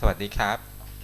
วัสดีครับ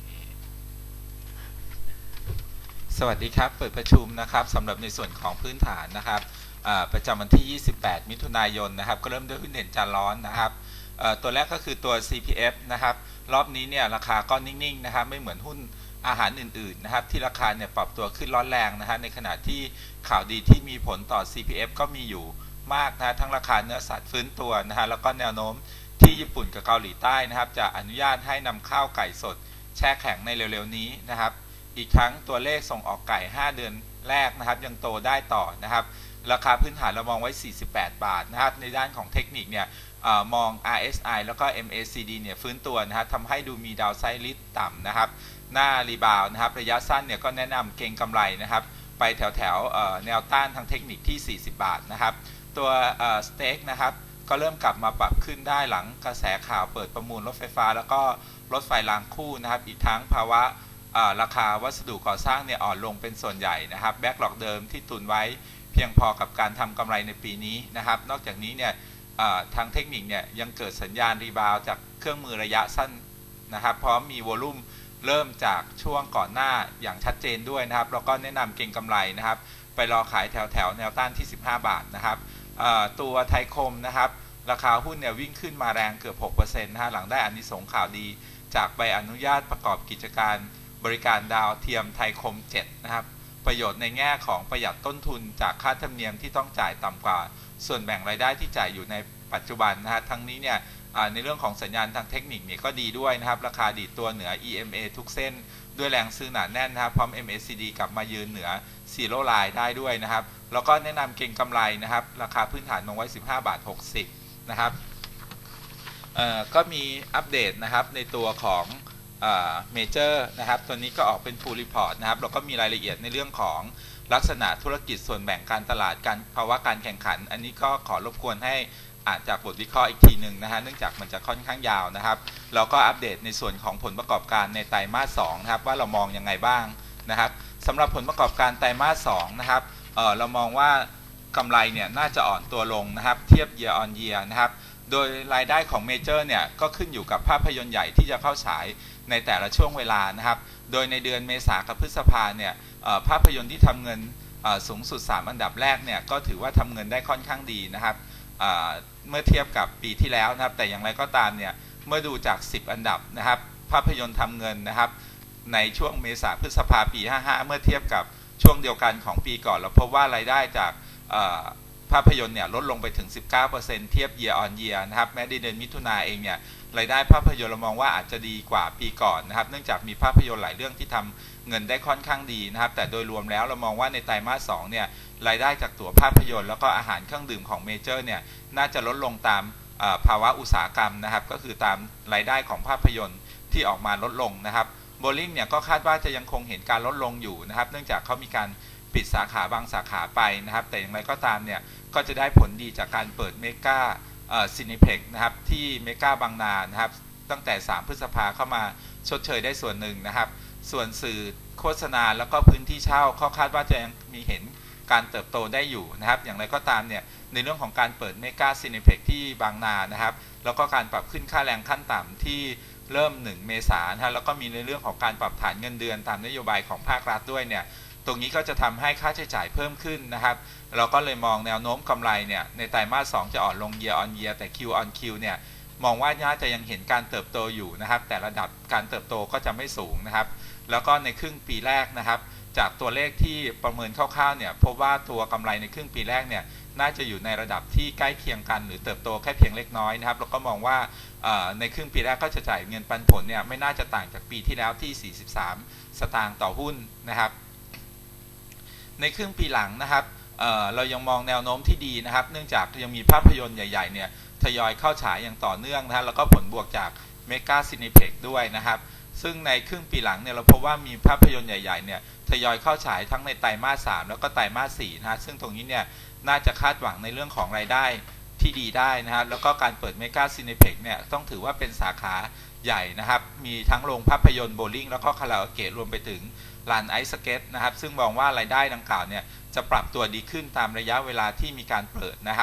สวัสดีครับเปิดประชุมนะครับสำหรับในส่วนของพื้นฐานนะครับประจำวันที่ 28 มิถุนายนนะครับก็เริ่มด้วยหุ้นเด่นจานร้อนนะครับตัวแรกก็คือตัว CPF นะครับรอบนี้เนี่ยราคาก็นิ่งๆนะครับไม่เหมือนหุ้นอาหารอื่นๆนะครับที่ราคาเนี่ยปรับตัวขึ้นร้อนแรงนะฮะในขณะที่ข่าวดีที่มีผลต่อ CPF ก็มีอยู่มากนะทั้งราคาเนื้อสัตว์ฟื้นตัวนะฮะแล้วก็แนวโน้มที่ญี่ปุ่นกับเกาหลีใต้นะครับจะอนุญาตให้นำเข้าไก่สดแช่แข็งในเร็วๆนี้นะครับอีกทั้งตัวเลขส่งออกไก่5เดือนแรกนะครับยังโตได้ต่อนะครับราคาพื้นฐานเรามองไว้48 บาทนะครับในด้านของเทคนิคเนี่ยมอง RSI แล้วก็ MACD เนี่ยฟื้นตัวนะครับทำให้ดูมีดาวไซด์ลิสต์ต่ำนะครับหน้ารีบาวนะครับระยะสั้นเนี่ยก็แนะนำเก็งกำไรนะครับไปแถวแนวต้านทางเทคนิคที่40 บาทนะครับตัวสเต็กนะครับก็เริ่มกลับมาปรับขึ้นได้หลังกระแสข่าวเปิดประมูลรถไฟฟ้าแล้วก็รถไฟรางคู่นะครับอีกทั้งภาวะราคาวัสดุก่อสร้างเนี่ยอ่อนลงเป็นส่วนใหญ่นะครับแบ็กหลอกเดิมที่ตุนไว้เพียงพอกับการทำกำไรในปีนี้นะครับนอกจากนี้เนี่ยทางเทคนิคเนี่ยยังเกิดสัญญาณรีบาวจากเครื่องมือระยะสั้นนะครับพร้อมมีวอลุ่มเริ่มจากช่วงก่อนหน้าอย่างชัดเจนด้วยนะครับแล้วก็แนะนำเก็งกำไรนะครับไปรอขายแถวแนวต้านที่15 บาทนะครับตัวไทยคมนะครับราคาหุ้นเนี่ยวิ่งขึ้นมาแรงเกือบ 6% นะฮะหลังได้อานิสงส์ข่าวดีจากใบอนุญาตประกอบกิจการบริการดาวเทียมไทยคม7นะครับประโยชน์ในแง่ของประหยัดต้นทุนจากค่าธรรมเนียมที่ต้องจ่ายต่ำกว่าส่วนแบ่งรายได้ที่จ่ายอยู่ในปัจจุบันนะฮะทั้งนี้เนี่ยในเรื่องของสัญญาณทางเทคนิคเนี่ยก็ดีด้วยนะครับราคาดีดตัวเหนือ EMA ทุกเส้นด้วยแรงซื้อหนาแน่นนะครับพร้อม MACD กลับมายืนเหนือZero Line ได้ด้วยนะครับแล้วก็แนะนำเก็งกำไรนะครับราคาพื้นฐานมองไว้15 บาท 60นะครับก็มีอัปเดตนะครับในตัวของเมเจอร์นะครับตัวนี้ก็ออกเป็น full report นะครับแล้วก็มีรายละเอียดในเรื่องของลักษณะธุรกิจส่วนแบ่งการตลาดการภาวะการแข่งขันอันนี้ก็ขอรบกวนให้อ่านจากบทวิเคราะห์อีกทีหนึ่งนะฮะเนื่องจากมันจะค่อนข้างยาวนะครับแล้วก็อัปเดตในส่วนของผลประกอบการในไตรมาส2นะครับว่าเรามองยังไงบ้างนะครับสำหรับผลประกอบการไตรมาส2นะครับเรามองว่ากำไรเนี่ยน่าจะอ่อนตัวลงนะครับเทียบ year on year นะครับโดยรายได้ของเมเจอร์เนี่ยก็ขึ้นอยู่กับภาพยนตร์ใหญ่ที่จะเข้าฉายในแต่ละช่วงเวลานะครับโดยในเดือนเมษากับพฤษภาเนี่ยภาพยนตร์ที่ทำเงินสูงสุด3อันดับแรกเนี่ยก็ถือว่าทำเงินได้ค่อนข้างดีนะครับเมื่อเทียบกับปีที่แล้วนะครับแต่อย่างไรก็ตามเนี่ยเมื่อดูจาก10อันดับนะครับภาพยนตร์ทำเงินนะครับในช่วงเมษาพฤษภาปี55เมื่อเทียบกับช่วงเดียวกันของปีก่อนเราพบว่ารายได้จากภาพยนตร์เนี่ยลดลงไปถึง 19% เทียบ year on year นะครับแม้ในเดือนมิถุนาเองเนี่ยรายได้ภาพยนตร์เรามองว่าอาจจะดีกว่าปีก่อนนะครับเนื่องจากมีภาพยนตร์หลายเรื่องที่ทำเงินได้ค่อนข้างดีนะครับแต่โดยรวมแล้วเรามองว่าในไตรมาส2เนี่ยรายได้จากตั๋วภาพยนตร์แล้วก็อาหารเครื่องดื่มของเมเจอร์เนี่ยน่าจะลดลงตามภาวะอุตสาหกรรมนะครับก็คือตามรายได้ของภาพยนตร์ที่ออกมาลดลงนะครับโบลิ่งเนี่ยก็คาดว่าจะยังคงเห็นการลดลงอยู่นะครับเนื่องจากเขามีการปิดสาขาบางสาขาไปนะครับแต่อย่างไรก็ตามเนี่ยก็จะได้ผลดีจากการเปิดเมกาซินิเพ็กนะครับที่เมกาบางนานะครับตั้งแต่3พฤษภาเข้ามาชดเชยได้ส่วนหนึ่งนะครับส่วนสื่อโฆษณาแล้วก็พื้นที่เช่าเขาคาดว่าจะยังมีเห็นการเติบโตได้อยู่นะครับอย่างไรก็ตามเนี่ยในเรื่องของการเปิดเมกาซินิเพ็กที่บางนานะครับแล้วก็การปรับขึ้นค่าแรงขั้นต่ำที่เริ่ม1เมษายนนะแล้วก็มีในเรื่องของการปรับฐานเงินเดือนตามนโยบายของภาครัฐด้วยเนี่ยตรงนี้ก็จะทำให้ค่าใช้จ่ายเพิ่มขึ้นนะครับเราก็เลยมองแนวโน้มกำไรเนี่ยในไตรมาส2จะอ่อนลง year on year แต่ Q on Q เนี่ยมองว่าน่าจะยังเห็นการเติบโตอยู่นะครับแต่ระดับการเติบโตก็จะไม่สูงนะครับแล้วก็ในครึ่งปีแรกนะครับจากตัวเลขที่ประเมินคร่าวๆเนี่ยพบว่าตัวกำไรในครึ่งปีแรกเนี่ยน่าจะอยู่ในระดับที่ใกล้เคียงกันหรือเติบโตแค่เพียงเล็กน้อยนะครับแล้วก็มองว่าในครึ่งปีแรกก็จะจ่ายเงินปันผลเนี่ยไม่น่าจะต่างจากปีที่แล้วที่43สตางค์ต่อหุ้นนะครับในครึ่งปีหลังนะครับเรายังมองแนวโน้มที่ดีนะครับเนื่องจากยังมีภาพยนตร์ใหญ่ๆเนี่ยทยอยเข้าฉายอย่างต่อเนื่องนะฮะแล้วก็ผลบวกจากเมกาซินิเพ็กด้วยนะครับซึ่งในครึ่งปีหลังเนี่ยเราพบว่ามีภาพยนตร์ใหญ่ๆเนี่ยทยอยเข้าฉายทั้งในไตรมาส3แล้วก็ไตรมาส4นะฮะซึ่งตรงนี้เนี่ยน่าจะคาดหวังในเรื่องของรายได้ที่ดีได้นะครับแล้วก็การเปิดเมกาซินิเพ็กเนี่ยต้องถือว่าเป็นสาขาใหญ่นะครับมีทั้งโรงภาพยนตร์โบลิ่งแล้วก็คาราโอเกะรวมไปถึงลานไอซ์สเก็ตนะครับซึ่งมองว่ารายได้ดังกล่าวเนี่ยจะปรับตัวดีขึ้นตามระยะเวลาที่มีการเปิดนะครับ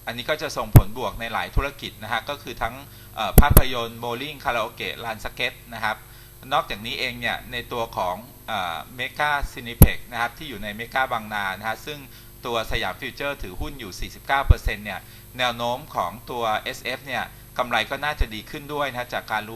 อันนี้ก็จะส่งผลบวกในหลายธุรกิจนะฮะก็คือทั้งภาพยนตร์โบลิ่งคาราโอเกะลานสเก็ตนะครับนอกจากนี้เองเนี่ยในตัวของเมกาซินิเพ็กนะครับที่อยู่ในเมกาบางนานะฮะซึ่งตัวสยามฟิวเจอร์ถือหุ้นอยู่ 49% เนี่ยแนวโน้มของตัว SF เนี่ยกำไรก็น่าจะดีขึ้นด้วยนะจากการ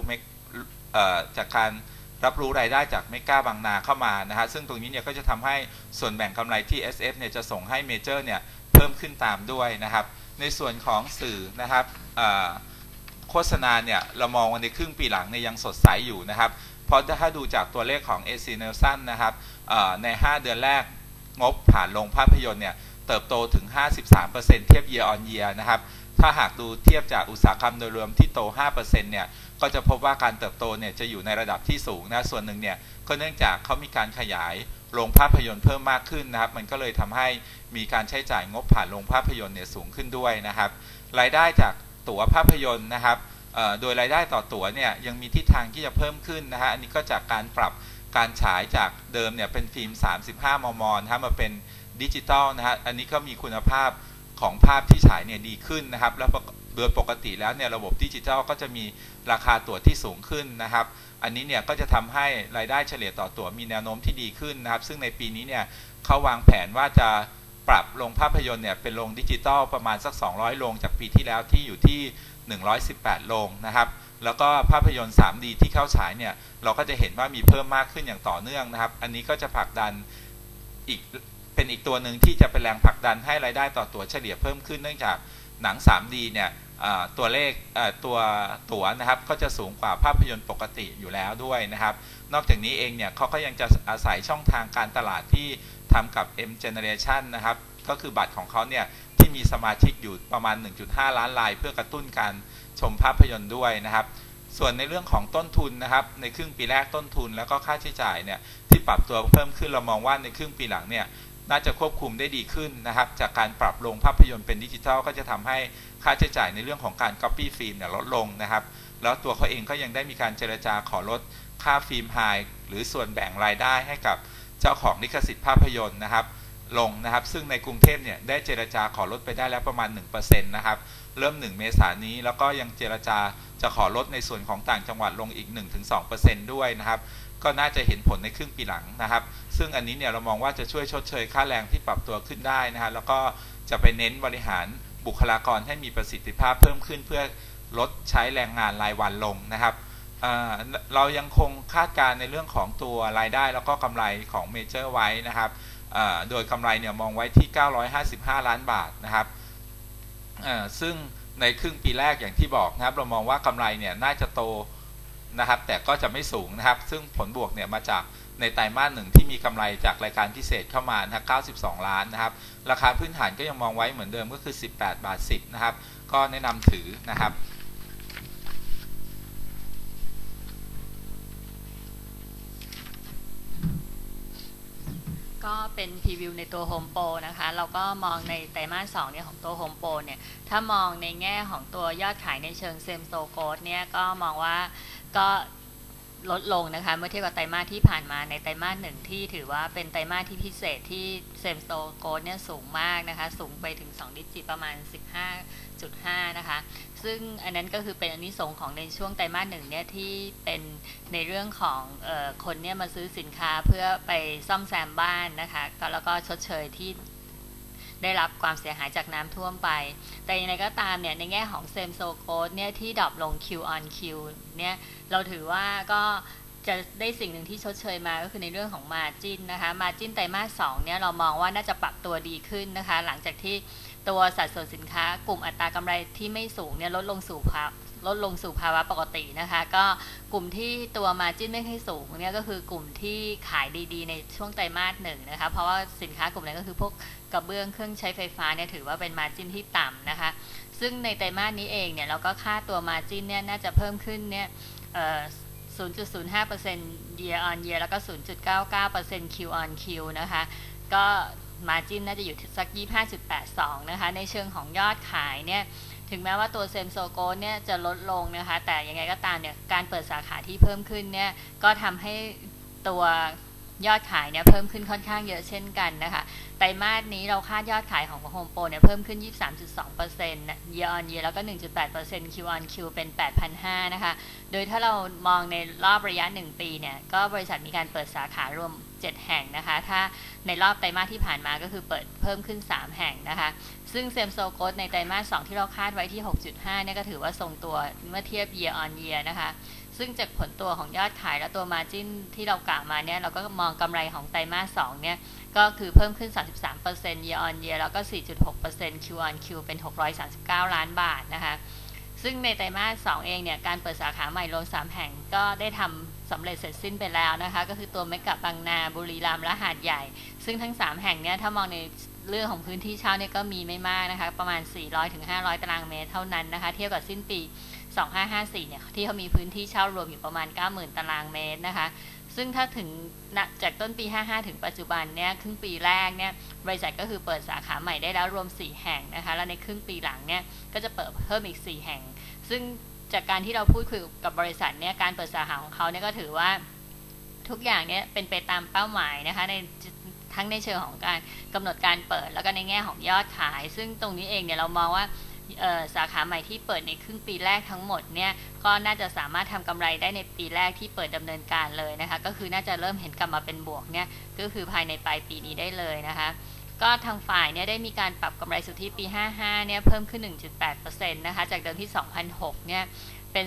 รับรู้รายได้จากเมกาบางนาเข้ามานะฮะซึ่งตรงนี้เนี่ยก็จะทำให้ส่วนแบ่งกำไรที่ SF เนี่ยจะส่งให้เมเจอร์เนี่ยเพิ่มขึ้นตามด้วยนะครับในส่วนของสื่อนะครับโฆษณาเนี่ยเรามองว่าในครึ่งปีหลังเนี่ยยังสดใสอยู่นะครับเพราะถ้าดูจากตัวเลขของ AC Nielsen นะครับใน5 เดือนแรกงบผ่านโรงภาพยนตร์เนี่ยเติบโตถึง 53% เทียบ year on year นะครับถ้าหากดูเทียบจากอุตสาหกรรมโดยรวมที่โต 5% เนี่ยก็จะพบว่าการเติบโตเนี่ยจะอยู่ในระดับที่สูงนะส่วนหนึ่งเนี่ยก็เนื่องจากเขามีการขยายโรงภาพยนตร์เพิ่มมากขึ้นนะครับมันก็เลยทำให้มีการใช้จ่ายงบผ่านโรงภาพยนตร์เนี่ยสูงขึ้นด้วยนะครับรายได้จากตั๋วภาพยนตร์นะครับโดยรายได้ต่อตั๋วเนี่ยยังมีทิศทางที่จะเพิ่มขึ้นนะฮะอันนี้ก็จากการปรับการฉายจากเดิมเนี่ยเป็นฟิล์ม35 มมนะฮะมาเป็นดิจิตอลนะฮะอันนี้ก็มีคุณภาพของภาพที่ฉายเนี่ยดีขึ้นนะครับแล้วโดยปกติแล้วเนี่ยระบบดิจิทัลก็จะมีราคาตั๋วที่สูงขึ้นนะครับอันนี้เนี่ยก็จะทำให้รายได้เฉลี่ยต่อตั๋วมีแนวโน้มที่ดีขึ้นนะครับซึ่งในปีนี้เนี่ยเขาวางแผนว่าจะปรับโรงภาพยนตร์เนี่ยเป็นโรงดิจิทัลประมาณสัก200โรงจากปีที่แล้วที่อยู่ที่118โรงนะครับแล้วก็ภาพยนตร์ 3D ที่เข้าฉายเนี่ยเราก็จะเห็นว่ามีเพิ่มมากขึ้นอย่างต่อเนื่องนะครับอันนี้ก็จะผลักดันเป็นอีกตัวหนึ่งที่จะเป็นแรงผลักดันให้รายได้ต่อตั๋วเฉลี่ยเพิ่มขึ้นเนื่องจากหนัง 3D เนี่ยตัวเลขตัวตั๋วนะครับก็จะสูงกว่าภาพยนตร์ปกติอยู่แล้วด้วยนะครับนอกจากนี้เองเนี่ยเขาก็ยังจะอาศัยช่องทางการตลาดที่ทำกับ M Generation นะครับก็คือบัตรของเขาเนี่ยที่มีสมาชิกอยู่ประมาณ 1.5 ล้านรายเพื่อกระตุ้นการชมภาพยนตร์ด้วยนะครับส่วนในเรื่องของต้นทุนนะครับในครึ่งปีแรกต้นทุนแล้วก็ค่าใช้จ่ายเนี่ยที่ปรับตัวเพิ่มขึ้นเรามองว่าในครึ่งปีหลังเนี่ยน่าจะควบคุมได้ดีขึ้นนะครับจากการปรับลงภาพยนตร์เป็นดิจิทัลก็จะทำให้ค่าใช้จ่ายในเรื่องของการ Copy ฟิล์มเนี่ยลดลงนะครับแล้วตัวเขาเองก็ยังได้มีการเจรจาขอลดค่าฟิล์มไฮหรือส่วนแบ่งรายได้ให้กับเจ้าของลิขสิทธิ์ภาพยนตร์นะครับลงนะครับซึ่งในกรุงเทพเนี่ยได้เจรจาขอลดไปได้แล้วประมาณ 1% นะครับเริ่ม1 เมษายนนี้แล้วก็ยังเจรจาจะขอลดในส่วนของต่างจังหวัดลงอีก 1-2% ด้วยนะครับก็น่าจะเห็นผลในครึ่งปีหลังนะครับซึ่งอันนี้เนี่ยเรามองว่าจะช่วยชดเชยค่าแรงที่ปรับตัวขึ้นได้นะฮะแล้วก็จะไปเน้นบริหารบุคลากรให้มีประสิทธิภาพเพิ่มขึ้นเพื่อลดใช้แรงงานรายวันลงนะครับเรายังคงคาดการณ์ในเรื่องของตัวรายได้แล้วก็กำไรของเมเจอร์ไว้นะครับโดยกำไรเนี่ยมองไว้ที่955ล้านบาทนะครับซึ่งในครึ่งปีแรกอย่างที่บอกนะครับเรามองว่ากำไรเนี่ยน่าจะโตนะครับแต่ก็จะไม่สูงนะครับซึ่งผลบวกเนี่ยมาจากในไตรมาส 1ที่มีกำไรจากรายการพิเศษเข้ามานะครับ92ล้านนะครับราคาพื้นฐานก็ยังมองไว้เหมือนเดิมก็คือ18.10 บาทนะครับก็แนะนำถือนะครับก็เป็นพรีวิวในตัว Home Pro นะคะเราก็มองในไตรมาส 2เนี่ยของตัว Home Pro เนี่ยถ้ามองในแง่ของตัวยอดขายในเชิง Same Store Growth เนี่ยก็มองว่าก็ลดลงนะคะเมื่อเทียบกับไตรมาสที่ผ่านมาในไตรมาส 1ที่ถือว่าเป็นไตรมาสที่พิเศษที่ Same Store Growth เนี่ยสูงมากนะคะสูงไปถึง2 ดิจิตประมาณ 15.5 นะคะซึ่งอันนั้นก็คือเป็นอานิสงส์ของในช่วงไตรมาส 1เนี่ยที่เป็นในเรื่องของคนเนี่ยมาซื้อสินค้าเพื่อไปซ่อมแซมบ้านนะคะแล้วก็ชดเชยที่ได้รับความเสียหายจากน้ำท่วมไปแต่อย่างไรก็ตามเนี่ยในแง่ของ Same Store Growth เนี่ยที่ดรอปลง Q on Q เนี่ยเราถือว่าก็จะได้สิ่งหนึ่งที่ชดเชยมาก็คือในเรื่องของ Margin นะคะ Margin ไตรมาส 2เนี่ยเรามองว่าน่าจะปรับตัวดีขึ้นนะคะหลังจากที่ตัวสัดส่วนสินค้ากลุ่มอัตรากำไรที่ไม่สูงเนี่ยลดลงสู่ภาวะปกตินะคะก็กลุ่มที่ตัว Margin ไม่ค่อยสูงเนี่ยก็คือกลุ่มที่ขายดีๆในช่วงไตรมาส 1นะคะเพราะว่าสินค้ากลุ่มนั้นก็คือพวกกระเบื้องเครื่องใช้ไฟฟ้าเนี่ยถือว่าเป็น Margin ที่ต่ำนะคะซึ่งในไตรมาสนี้เองเนี่ยเราก็คาดตัว Margin เนี่ยน่าจะเพิ่มขึ้นเนี่ย0.05% year on year แล้วก็ 0.99% Q on Q นะคะก็ Margin น่าจะอยู่สัก 25.82 นะคะในเชิงของยอดขายเนี่ยถึงแม้ว่าตัว Same Store Growth เนี่ยจะลดลงนะคะแต่ยังไงก็ตามเนี่ยการเปิดสาขาที่เพิ่มขึ้นเนี่ยก็ทำให้ตัวยอดขายเนี่ยเพิ่มขึ้นค่อนข้างเยอะเช่นกันนะคะไตรมาสนี้เราคาดยอดขายของโฮมโปรเนี่ยเพิ่มขึ้น 23.2% year on year แล้วก็ 1.8% Q on Q เป็น 8,500 นะคะโดยถ้าเรามองในรอบระยะ1ปีเนี่ยก็บริษัทมีการเปิดสาขารวม7แห่งนะคะถ้าในรอบไตรมาสที่ผ่านมาก็คือเปิดเพิ่มขึ้น3แห่งนะคะซึ่งเซมโซโกสในไตรมาส2ที่เราคาดไว้ที่ 6.5 เนี่ยก็ถือว่าทรงตัวเมื่อเทียบ year on year นะคะซึ่งจากผลตัวของยอดขายและตัว margin ที่เรากล่าวมาเนี่ยเราก็มองกำไรของไตรมาส2เนี่ยก็คือเพิ่มขึ้น 33% year on year แล้วก็ 4.6% Q on Q เป็น639ล้านบาทนะคะซึ่งในไตรมาส2เองเนี่ยการเปิดสาขาใหม่รวม3แห่งก็ได้ทำสำเร็จเสร็จสิ้นไปแล้วนะคะก็คือตัวเมกะบางนาบุรีรัมย์และหาดใหญ่ซึ่งทั้ง3แห่งเนี่ยถ้ามองในเรื่องของพื้นที่เช่าเนี่ยก็มีไม่มากนะคะประมาณ 400-500 ตารางเมตรเท่านั้นนะคะเทียบกับสิ้นปี2554เนี่ยที่เขามีพื้นที่เช่ารวมอยู่ประมาณ 90,000 ตารางเมตรนะคะซึ่งถ้าถึงจากต้นปี55ถึงปัจจุบันเนี่ยครึ่งปีแรกเนี่ยบริษัทก็คือเปิดสาขาใหม่ได้แล้วรวม4แห่งนะคะแล้วในครึ่งปีหลังเนี่ยก็จะเปิดเพิ่มอีก4แห่งซึ่งจากการที่เราพูดคุยกับบริษัทเนี่ยการเปิดสาขาของเขาเนี่ยก็ถือว่าทุกอย่างเนี่ยเป็นไปตามเป้าหมายนะคะในทั้งในเชิงของการกำหนดการเปิดแล้วก็ในแง่ของยอดขายซึ่งตรงนี้เองเนี่ยเรามองว่าสาขาใหม่ที่เปิดในครึ่งปีแรกทั้งหมดเนี่ยก็น่าจะสามารถทำกำไรได้ในปีแรกที่เปิดดำเนินการเลยนะคะก็คือน่าจะเริ่มเห็นกลับมาเป็นบวกเนี่ยก็คือภายในปลายปีนี้ได้เลยนะคะก็ทางฝ่ายเนี่ยได้มีการปรับกำไรสุทธิปี55เนี่ยเพิ่มขึ้น 1.8% นะคะจากเดิมที่2006เนี่ยเป็น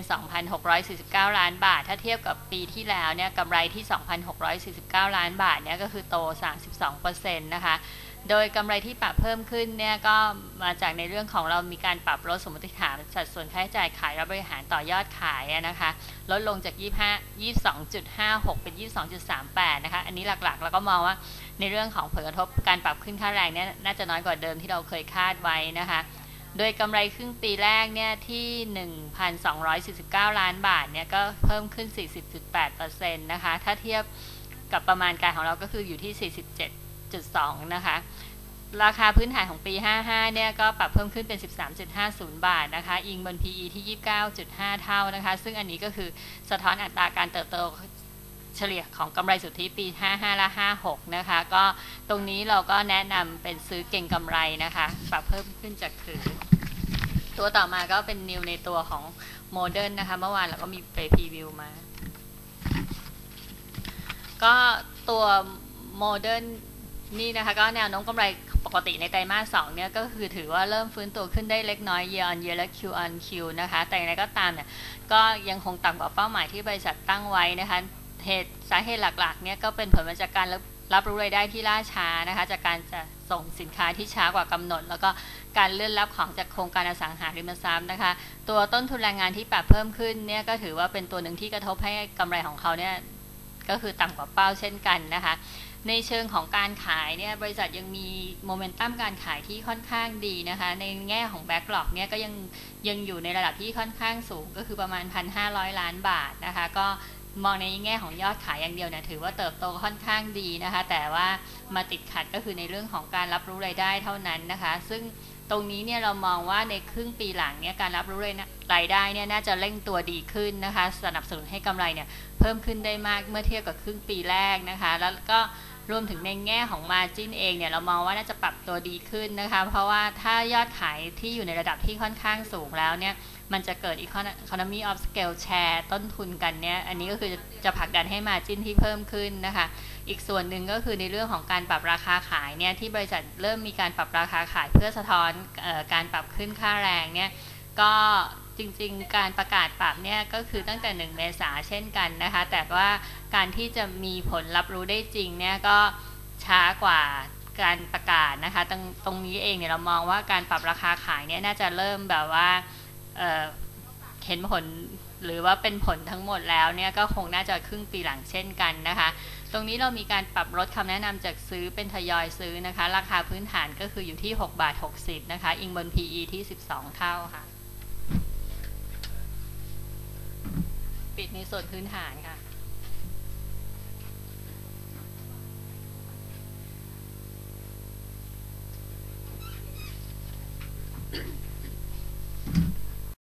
2,649 ล้านบาทถ้าเทียบกับปีที่แล้วเนี่ยกำไรที่ 2,649 ล้านบาทเนี่ยก็คือโต 32% นะคะโดยกำไรที่ปรับเพิ่มขึ้นเนี่ยก็มาจากในเรื่องของเรามีการปรับลดสมมติฐานสัดส่วนค่าใช้จ่ายขายและบริหารต่อยอดขายนะคะลดลงจาก22.56 เป็น 22.38 นะคะอันนี้หลักๆแล้วก็มองว่าในเรื่องของผลกระทบการปรับขึ้นค่าแรงเนี่ยน่าจะน้อยกว่าเดิมที่เราเคยคาดไว้นะคะโดยกำไรครึ่งปีแรกเนี่ยที่ 1,249 ล้านบาทเนี่ยก็เพิ่มขึ้น 40.8% นะคะถ้าเทียบกับประมาณการของเราก็คืออยู่ที่ 47.2 นะคะราคาพื้นฐานของปี 55 เนี่ยก็ปรับเพิ่มขึ้นเป็น 13.50 บาทนะคะอิงบน PE ที่ 29.5 เท่านะคะซึ่งอันนี้ก็คือสะท้อนอัตราการเติบโตเฉลี่ยของกำไรสุทธิปี 55 และ 56 นะคะก็ตรงนี้เราก็แนะนำเป็นซื้อเก่งกำไรนะคะปรับเพิ่มขึ้นจากถือตัวต่อมาก็เป็นนิวในตัวของโมเดิร์นนะคะเมื่อวานเราก็มีไปพรีวิวมาก็ตัวโมเดิร์นนี่นะคะก็แนวโน้มกำไรปกติในไตรมาส2เนี่ยก็คือถือว่าเริ่มฟื้นตัวขึ้นได้เล็กน้อย year on year และ Q on Q นะคะแต่อย่างไรก็ตามเนี่ยก็ยังคงต่ำกว่าเป้าหมายที่บริษัทตั้งไว้นะคะสาเหตุหลักๆเนี่ยก็เป็นผลมาจากการรับรู้รายได้ที่ล่าช้านะคะจากการจะส่งสินค้าที่ช้ากว่ากำหนดแล้วก็การเลื่อนรับของจากโครงการอสังหาริมทรัพย์นะคะตัวต้นทุนแรงงานที่ปรับเพิ่มขึ้นเนี่ยก็ถือว่าเป็นตัวหนึ่งที่กระทบให้กำไรของเขาเนี่ยก็คือต่ำกว่าเป้าเช่นกันนะคะในเชิงของการขายเนี่ยบริษัทยังมีโมเมนตัมการขายที่ค่อนข้างดีนะคะในแง่ของแบ็กหลอกเนี่ยก็ยังอยู่ในระดับที่ค่อนข้างสูงก็คือประมาณ 1,500 ล้านบาทนะคะก็มองในแง่ของยอดขายอย่างเดียวเนี่ยถือว่าเติบโตค่อนข้างดีนะคะแต่ว่ามาติดขัดก็คือในเรื่องของการรับรู้รายได้เท่านั้นนะคะซึ่งตรงนี้เนี่ยเรามองว่าในครึ่งปีหลังเนี่ยการรับรู้รายได้เนี่ยน่าจะเร่งตัวดีขึ้นนะคะสนับสนุนให้กำไรเนี่ยเพิ่มขึ้นได้มากเมื่อเทียบกับครึ่งปีแรกนะคะแล้วก็รวมถึงในแง่ของ margin เองเนี่ยเรามองว่าน่าจะปรับตัวดีขึ้นนะคะเพราะว่าถ้ายอดขายที่อยู่ในระดับที่ค่อนข้างสูงแล้วเนี่ยมันจะเกิด economy of scale share ต้นทุนกันเนี่ยอันนี้ก็คือจะผลักดันให้ margin ที่เพิ่มขึ้นนะคะอีกส่วนหนึ่งก็คือในเรื่องของการปรับราคาขายเนี่ยที่บริษัทเริ่มมีการปรับราคาขายเพื่อสะท้อนการปรับขึ้นค่าแรงเนี่ยก็จริงๆการประกาศปรับเนี่ยก็คือตั้งแต่1 เมษายนเช่นกันนะคะแต่ว่าการที่จะมีผลรับรู้ได้จริงเนี่ยก็ช้ากว่าการประกาศนะคะตรงนี้เองเนี่ยเรามองว่าการปรับราคาขายเนี่ยน่าจะเริ่มแบบว่าเห็นผลหรือว่าเป็นผลทั้งหมดแล้วเนี่ยก็คงน่าจะครึ่งปีหลังเช่นกันนะคะตรงนี้เรามีการปรับลดคำแนะนำจากซื้อเป็นทยอยซื้อนะคะราคาพื้นฐานก็คืออยู่ที่6.60 บาทนะคะอิงบน PE ที่12 เท่าค่ะปิดในส่วนพื้นฐานค่ะ